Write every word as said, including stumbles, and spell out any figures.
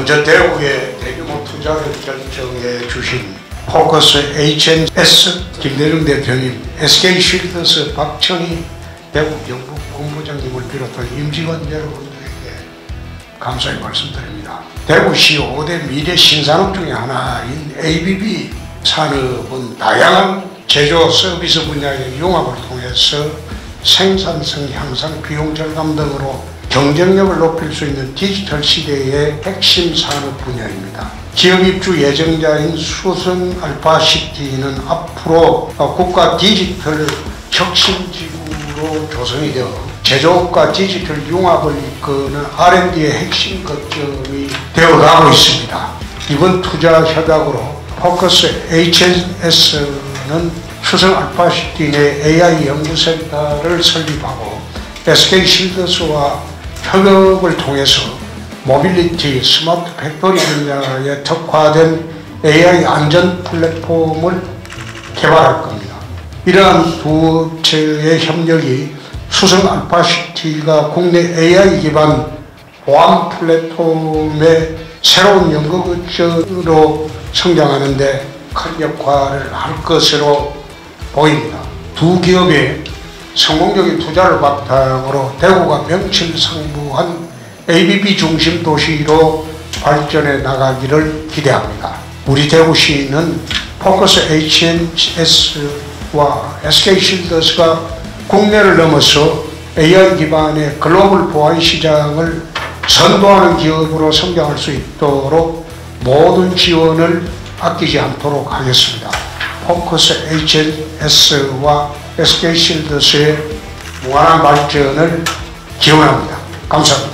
먼저 대구에 대규모 투자를 결정해 주신 포커스 에이치엔에스 김대중 대표님, 에스케이쉴드스 박천희 대구 경북 본부장님을 비롯한 임직원 여러분들에게 감사의 말씀드립니다. 대구시 오 대 미래 신산업 중에 하나인 에이비비 산업은 다양한 제조 서비스 분야의 융합을 통해서 생산성 향상, 비용 절감 등으로 경쟁력을 높일 수 있는 디지털 시대의 핵심 산업 분야입니다. 기업 입주 예정자인 수성 알파시티는 앞으로 국가 디지털 혁신지구로 조성이 되어 제조업과 디지털 융합을 이끄는 알 앤 디의 핵심 거점이 되어가고 있습니다. 이번 투자 협약으로 포커스 에이치엔에스는 수성 알파시티 내 에이아이 연구센터를 설립하고 에스케이쉴드스와 협업을 통해서 모빌리티, 스마트 팩토리 분야에 특화된 에이아이 안전 플랫폼을 개발할 겁니다. 이러한 두 업체의 협력이 수성 알파시티가 국내 에이아이 기반 보안 플랫폼의 새로운 연구거점으로 성장하는 데 큰 역할을 할 것으로 보입니다. 두 기업의 성공적인 투자를 바탕으로 대구가 명실상부한 에이비비 중심 도시로 발전해 나가기를 기대합니다. 우리 대구시는 포커스 에이치엔에스와 에스케이쉴드스가 국내를 넘어서 에이아이 기반의 글로벌 보안 시장을 선도하는 기업으로 성장할 수 있도록 모든 지원을 아끼지 않도록 하겠습니다. 포커스 에이치엔에스와 에스케이쉴드스의 무한한 발전을 기원합니다. 감사합니다.